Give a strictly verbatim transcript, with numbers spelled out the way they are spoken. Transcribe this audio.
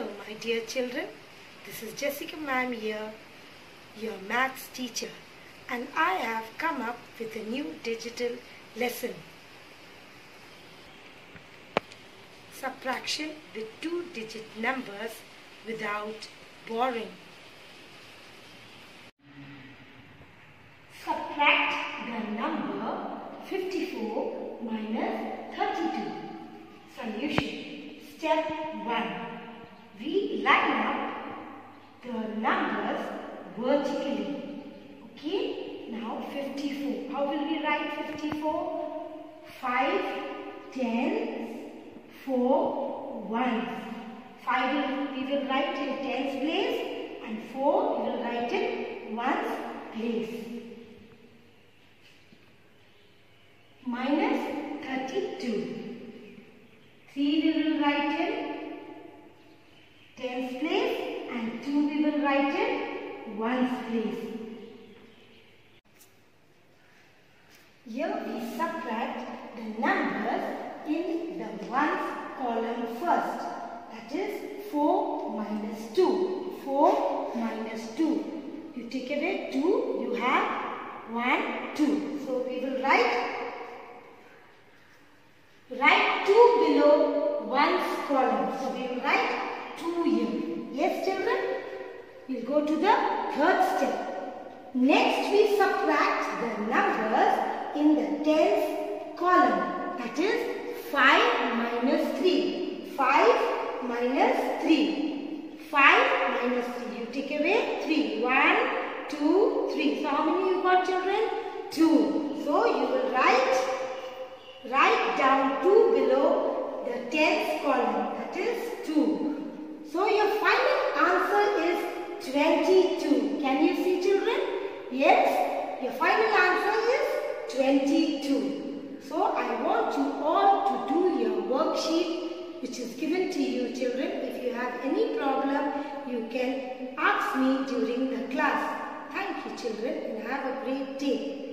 Hello my dear children, this is Jessica ma'am here, your maths teacher, and I have come up with a new digital lesson. Subtraction with two digit numbers without borrowing. Subtract the number fifty-four minus thirty-two. Solution. Step one. We line up the numbers vertically. Okay. Now fifty-four. How will we write fifty-four? five, ten, four, ones. five will, we will write in tens place and four we will write in ones place. Minus thirty-two. three we will write in tens place and two we will write in ones place. Here we subtract the numbers in the ones column first. That is four minus two. four minus two. You take away two, you have one, two. So we will write Write two below ones column. So we will write two here. Yes children? We will go to the third step. Next we subtract the numbers in the tens column. That is five minus three. five minus three. five minus three. You take away three. one, two, three. So how many you got children? two. So you will write Write down two below the tens column, that is two. So your final answer is twenty-two. Can you see children? Yes, your final answer is twenty-two. So I want you all to do your worksheet which is given to you children. If you have any problem, you can ask me during the class. Thank you children and have a great day.